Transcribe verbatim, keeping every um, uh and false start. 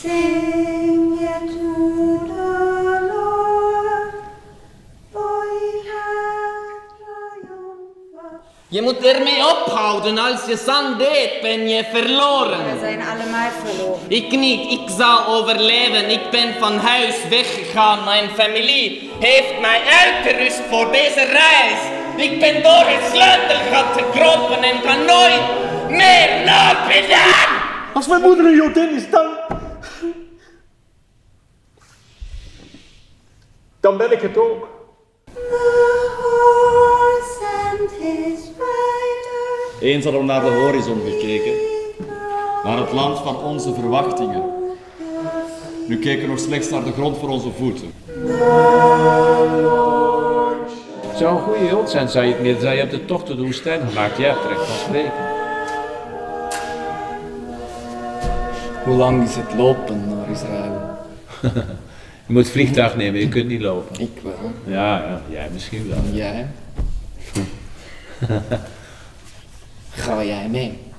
Sing it to the Lord, for he hath triumphed. Je moet ermee ophouden. Als je zand eet, ben je verloren. We zijn allemaal verloren. Ik niet, ik zal overleven. Ik ben van huis weggegaan. Mijn familie heeft mij uitgerust voor deze reis. Ik ben door het sleutelgat gekropen en kan nooit meer lopen. Als mijn moeder een Jodin is, dan... Dan ben ik het ook. The horse and his rider. Eens hadden we naar de horizon gekeken, naar het land van onze verwachtingen. Nu keken we nog slechts naar de grond voor onze voeten. Het zou een goede hond zijn, zei je het meer. Zei je hebt de tocht door de woestijn gemaakt. Ja, terecht van spreken. Hoe lang is het lopen naar Israël? Je moet vliegtuig nemen, je kunt niet lopen. Ik wel. Ja, ja, jij misschien wel. Jij? Ga jij mee?